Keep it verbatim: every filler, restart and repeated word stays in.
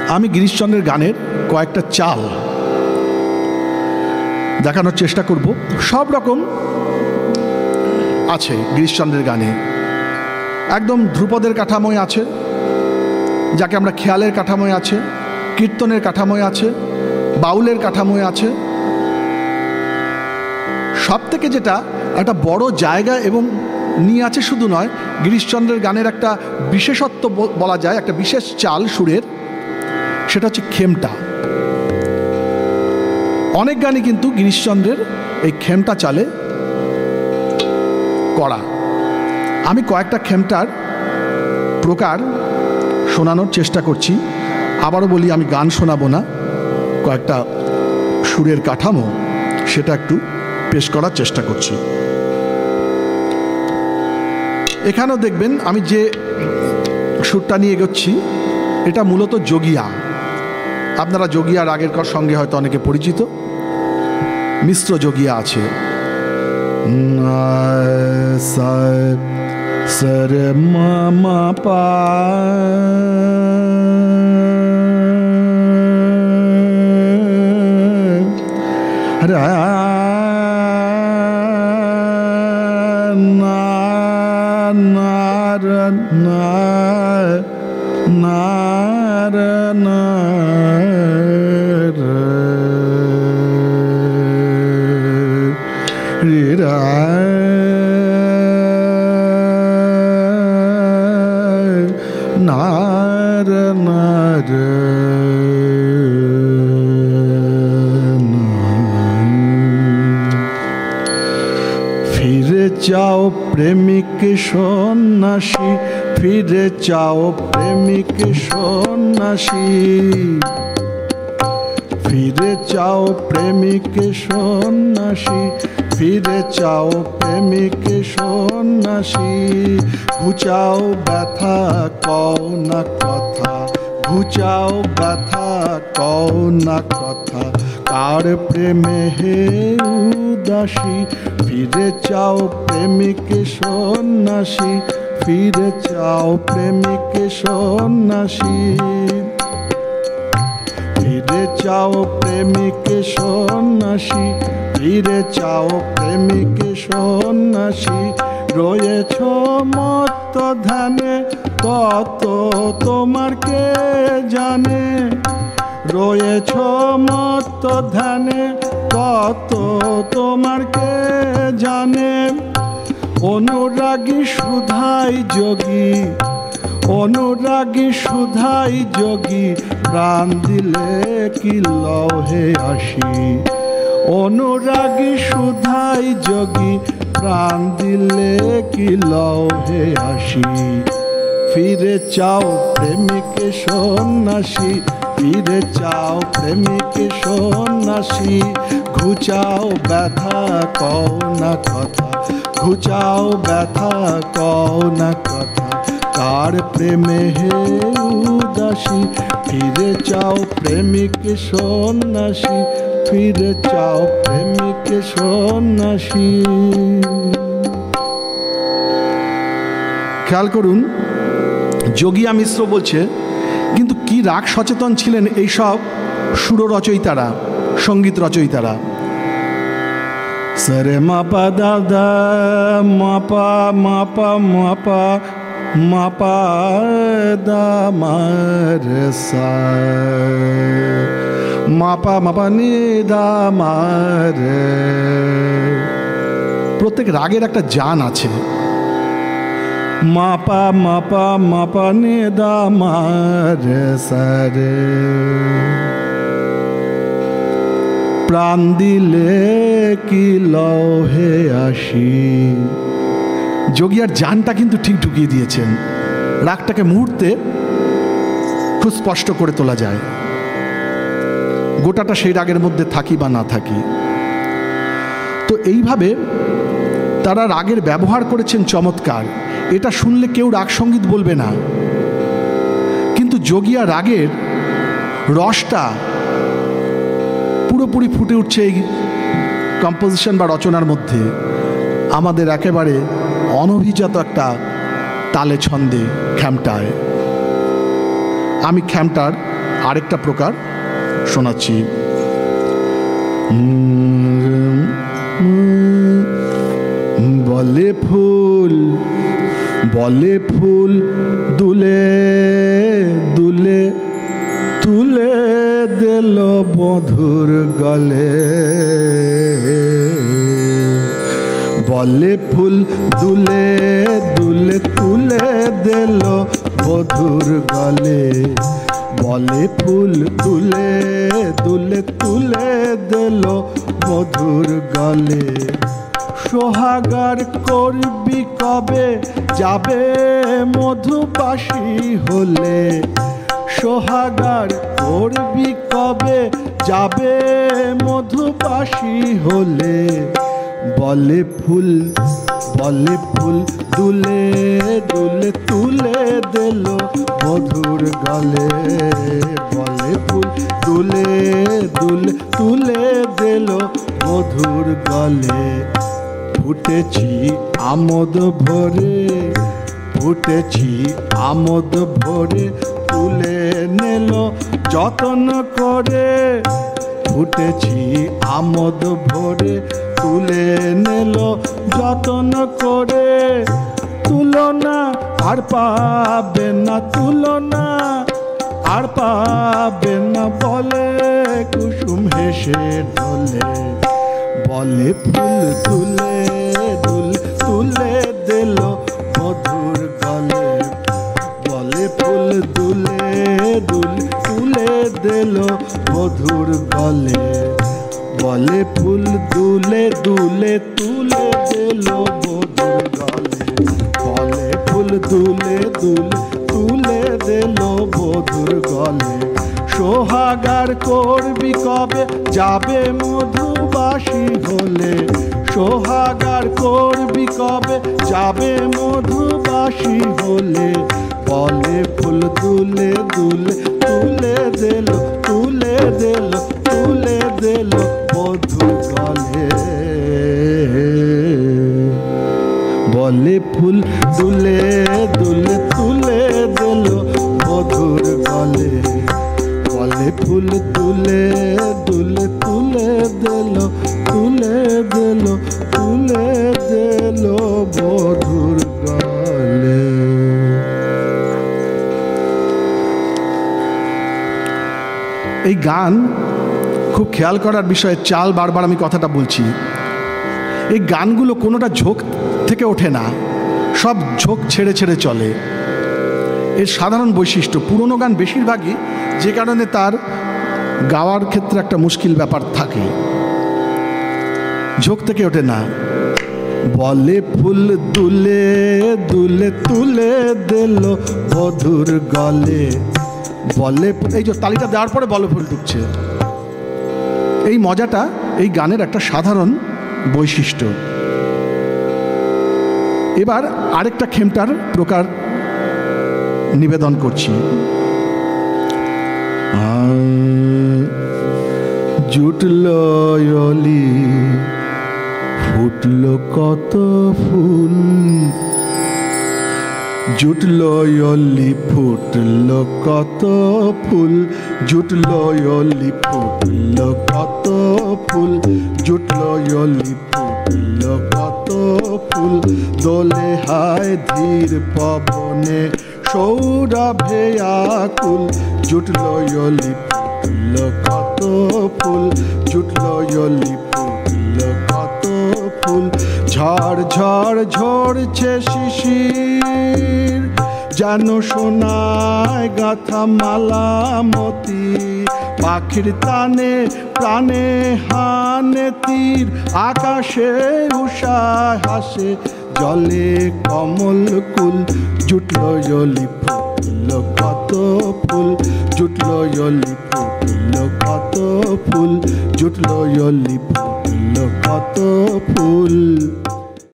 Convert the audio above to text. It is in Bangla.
আমি গিরিশচন্দ্রের গানের কয়েকটা চাল দেখানোর চেষ্টা করব। সব রকম আছে গিরিশচন্দ্রের গানে, একদম ধ্রুপদের কাঠামোয় আছে, যাকে আমরা খেয়ালের কাঠামোয় আছে, কীর্তনের কাঠামোয় আছে, বাউলের কাঠামোয় আছে। সব থেকে যেটা একটা বড় জায়গা এবং নিয়ে আছে শুধু নয়, গিরিশচন্দ্রের গানের একটা বিশেষত্ব বলা যায়, একটা বিশেষ চাল সুরের, সেটা হচ্ছে খেমটা। অনেক গানই কিন্তু গিরিশচন্দ্রের এই খেমটা চালে করা। আমি কয়েকটা খেমটার প্রকার শোনানোর চেষ্টা করছি। আবারও বলি, আমি গান শোনাবো না, কয়েকটা সুরের কাঠামো সেটা একটু পেশ করার চেষ্টা করছি। এখানেও দেখবেন আমি যে সুরটা নিয়ে এগোচ্ছি এটা মূলত যোগিয়া। আপনারা যোগিয়া রাগের সঙ্গে হয়তো অনেকে পরিচিত। মিশ্র যোগিয়া আছে, সরে মা পা রা না না না না না রে রা নার নার ফিরে যাও প্রেমিক সন্ন্যাসী, ফিরে যাও প্রেমিক সন্ন্যাসী, ফিরে যাও প্রেমিক সন্ন্যাসী, ফিরে যাও প্রেমিক সন্ন্যাসী। ঘুচাও ব্যথা কও না কথা, ঘুচাও ব্যথা কও না কথা, কার প্রেমে হে উদাসী। ফিরে যাও প্রেমিক সন্ন্যাসী, ফিরে যাও প্রেমিক সন্ন্যাসী, ফিরে যাও প্রেমিক সন্ন্যাসী, ফিরে যাও প্রেমিক সন্ন্যাসী। রয়েছ মত্ত ধ্যানে তত তোমার কে জানে, রয়েছ মত্ত ধ্যানে তত তোমার কে জানে। অনুরাগী সুধাই যোগী, অনুরাগী সুধাই যোগী, প্রাণ দিলে কি লহে আসি। অনুরাগী সুধাই যোগী, প্রাণ দিলে কি লহে আসি। ফিরে চাও প্রেমিক সন্ন্যাসী, ফিরে চাও প্রেমিক সন্ন্যাসী। ঘুচাও ব্যথা কও না কথা, ঘুচাও ব্যথা কও না কথা, কার প্রেমে হে উদাসী। ফিরে চাও প্রেমিক সন্ন্যাসী, ফিরে চাও প্রেমিক সন্ন্যাসী। খেয়াল করুন, যোগিয়া মিশ্র বলছে, কিন্তু কি রাগ সচেতন ছিলেন এইসব সুর রচয়িতারা, সঙ্গীত রচয়িতারা। সরে মাপা দাদা মাপা মাপা মাপা মাপা দা মার সা, মাপা মাপা নি দা মার। প্রত্যেক রাগের একটা জান আছে। মাপা মাপা মাপা নি দা মার সারে, প্রাণ দিলে কি লহে আসি। যোগিয়ার জানটা কিন্তু ঠিক ঢুকিয়ে দিয়েছেন। রাগটাকে মুহূর্তে খুব স্পষ্ট করে তোলা যায়, গোটাটা সেই রাগের মধ্যে থাকি বা না থাকি। তো এইভাবে তারা রাগের ব্যবহার করেছেন চমৎকার। এটা শুনলে কেউ রাগ সঙ্গীত বলবে না, কিন্তু যোগিয়া রাগের রসটা পুরোপুরি ফুটে উঠছে এই কম্পোজিশন বা রচনার মধ্যে। আমাদের একেবারে অনভিজাত একটা তালে ছন্দে, খ্যামটায়। আমি খ্যামটার আরেকটা প্রকার শোনাচ্ছি। বলে ফুল বলে ফুল দুলে দুলে তুলে দিল বধুর গলে। বলে ফুল দুলে দুলে তুলে দিল বধুর গলে। বলে ফুল দুলে দুলে তুলে দিল বধুর গলে। সোহাগার করবি কবে যাবে মধুবাসী হলে। সোহাগার করবি কবে যাবে মধুবাসী হলে। বলে ফুল বলে ফুল দুলে দুলে তুলে দিল মধুর গলে। বলে ফুল দুলে দুলে তুলে দিল মধুর গলে। ফুটেছি আমোদ ভরে ফুটেছি আমোদ ভরে তুলে নিল যতন করে। ফুটেছি আমোদ ভরে তুলে নিল যতন করে। তুলনা আর পাবে না তুলনা আর পাবে না বলে কুসুম হেসে ঢলে। বলে ফুল তুলে দুলে তুলে দিল মধুর গলে। বলে ফুল দুলে দুলে তুলে দিল মধুর গলে। বলে ফুল দুলে দুলে তুলে দিল মধুর গলে। বলে ফুল দুলে দুলে তুলে দিল মধুর গলে। সোহাগার করবি কবে যাবে মধুবাসী হলে। সোহাগার করবি কবে যাবে মধুবাসী হলে। বলে ফুল দুলে দুলে তুলে দিল তুলে দিল তুলে দিল মধুর গলে। বলে ফুল দুলে দুলে তুলে দিল মধুর গলে। বলে ফুল তুলে দুলে তুলে দিল তুলে দিল তুলে দিল মধুর গলে। এই গান খুব খেয়াল করার বিষয়ে, চাল বারবার আমি কথাটা বলছি। এই গানগুলো কোনোটা ঝোঁক থেকে ওঠে না, সব ঝোঁক ছেড়ে ছেড়ে চলে। এর সাধারণ বৈশিষ্ট্য, পুরনো গান বেশিরভাগই যে কারণে তার গাওয়ার ক্ষেত্রে একটা মুশকিল ব্যাপার থাকে, ঝোঁক থেকে ওঠে না। বলে ফুল দুলে দুলে তুলে দিল বধুর গলে। বলে এই যে তালিটা দেওয়ার পরে বলে ফুল ঢুকছে, এই মজাটা এই গানের একটা সাধারণ বৈশিষ্ট্য। এবার আরেকটা খেমটার প্রকার নিবেদন করছি। জুটল অলি ফুটল কত ফুল। জুটল অলি ফুটল কত ফুল। জুটল অলি ফুটল কত ফুল। জুটল অলি ফুটল কত ফুল। দোলে হায় ধীর পবনে সৌরভে আকুল। জুটল অলি ফুটল কত ফুল। জুটল অলি ফুটল কত ফুল। ঝড় ঝড় ঝরছে শিশির, যেন সোনায় গাথা মালামতি। পাখির টানে প্রাণে হানে তীর, আকাশে উষায় হাসে জলে কমল কুল। জুটল অলি ফুটল কত ফুল। জুটল অলি ফুটল কত ফুল। জুটল অলি ফুটল কত ফুল।